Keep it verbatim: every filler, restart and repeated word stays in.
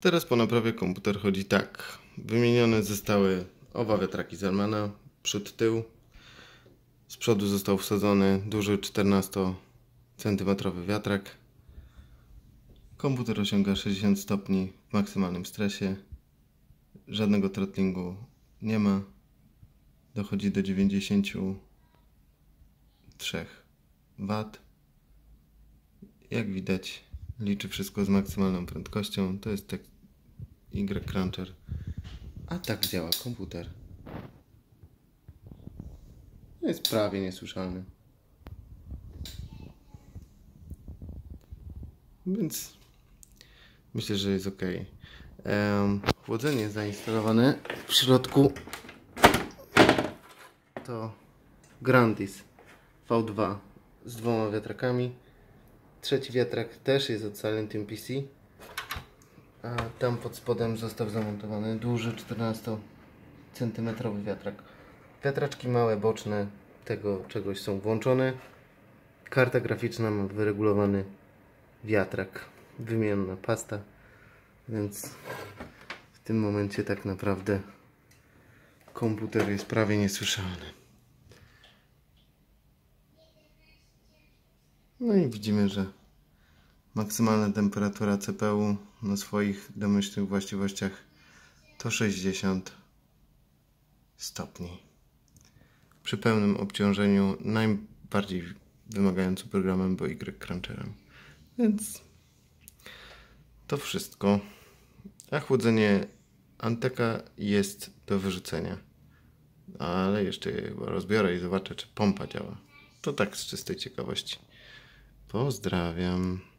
Teraz po naprawie komputer chodzi tak. Wymienione zostały oba wiatraki Zelmana, przód, tył. Z przodu został wsadzony duży czternastocentymetrowy wiatrak. Komputer osiąga sześćdziesiąt stopni w maksymalnym stresie. Żadnego throttlingu nie ma. Dochodzi do dziewięćdziesięciu trzech watów. Jak widać, liczy wszystko z maksymalną prędkością. To jest tak Y Cruncher. A tak działa komputer. Jest prawie niesłyszalny. Więc myślę, że jest ok. Um, chłodzenie zainstalowane w środku to Grandis V dwa z dwoma wiatrakami. Trzeci wiatrak też jest od Silentium P C, a tam pod spodem został zamontowany duży czternastocentymetrowy wiatrak. Wiatraczki małe, boczne tego czegoś są włączone. Karta graficzna ma wyregulowany wiatrak, wymienna pasta, więc w tym momencie tak naprawdę komputer jest prawie niesłyszalny. No i widzimy, że maksymalna temperatura C P U na swoich domyślnych właściwościach to sześćdziesiąt stopni. Przy pełnym obciążeniu najbardziej wymagającym programem był Y Cruncherem. Więc to wszystko. A chłodzenie Anteka jest do wyrzucenia. Ale jeszcze je rozbiorę i zobaczę, czy pompa działa. To tak z czystej ciekawości. Pozdrawiam.